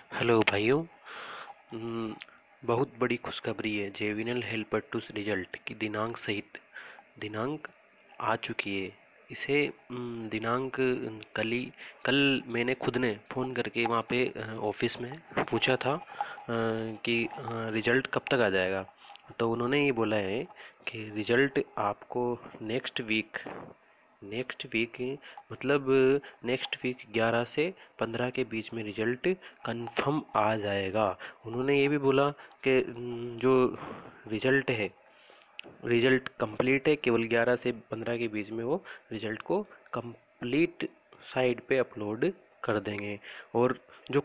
Hello भाइयों। हम्म, बहुत बड़ी खुशखबरी है। जेविनल हेल्पर टू रिजल्ट की दिनांक सहित दिनांक आ चुकी है। इसे दिनांक कल मैंने खुद ने फ़ोन करके वहाँ पे ऑफिस में पूछा था कि रिजल्ट कब तक आ जाएगा। तो उन्होंने ये बोला है कि रिजल्ट आपको नेक्स्ट वीक मतलब नेक्स्ट वीक 11 से 15 के बीच में रिजल्ट कंफर्म आ जाएगा। उन्होंने ये भी बोला कि जो रिजल्ट है, रिजल्ट कंप्लीट है, केवल 11 से 15 के बीच में वो रिजल्ट को कंप्लीट साइट पे अपलोड कर देंगे। और जो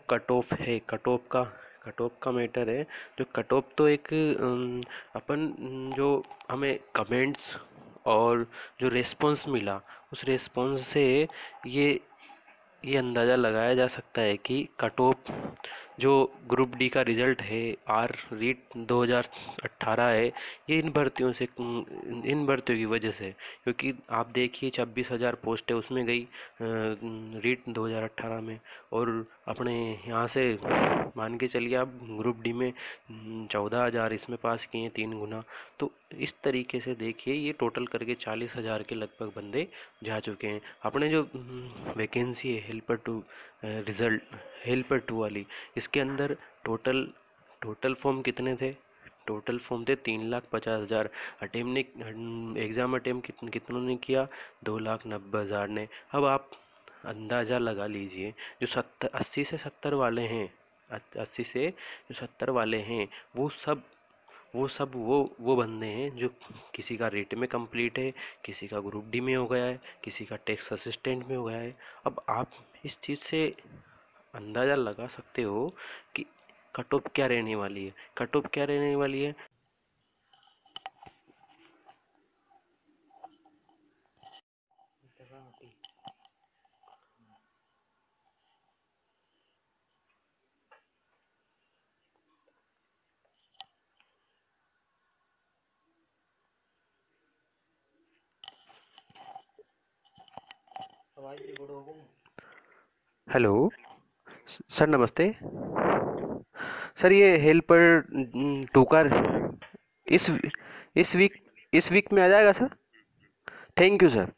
कट ऑफ का मैटर है। जो कट ऑफ तो एक अपन जो हमें कमेंट्स और जो रेस्पॉन्स मिला, उस रेस्पॉन्स से ये ये अंदाज़ा लगाया जा सकता है कि कट ऑफ जो ग्रुप डी का रिजल्ट है, आर रीट 2018 है, ये इन भर्तियों की वजह से। क्योंकि आप देखिए 26,000 पोस्ट है उसमें गई रीट 2018 में। और अपने यहाँ से मान के चलिए आप ग्रुप डी में 14,000 इसमें पास किए, 3 गुना। तो इस तरीके से देखिए ये टोटल करके 40,000 के लगभग बंदे जा चुके हैं। अपने जो वैकेंसी है हेल्पर टू वाली, इसके अंदर टोटल टोटल फॉर्म कितने थे? टोटल फॉर्म थे 3,50,000। अटेम ने एग्ज़ाम अटेम कितनों ने किया? 2,90,000 ने। अब आप अंदाज़ा लगा लीजिए, जो 80 से 70 वाले हैं, 80 से 70 वाले हैं, वो बंदे हैं जो किसी का रेट में कंप्लीट है, किसी का ग्रुप डी में हो गया है, किसी का टैक्स असिस्टेंट में हो गया है। अब आप इस चीज़ से अंदाज़ा लगा सकते हो कि कट ऑफ क्या रहने वाली है। कट ऑफ क्या रहने वाली है? हेलो सर, नमस्ते सर। ये हेल्पर टू का इस इस वीक इस वीक में आ जाएगा सर? Thank you sir.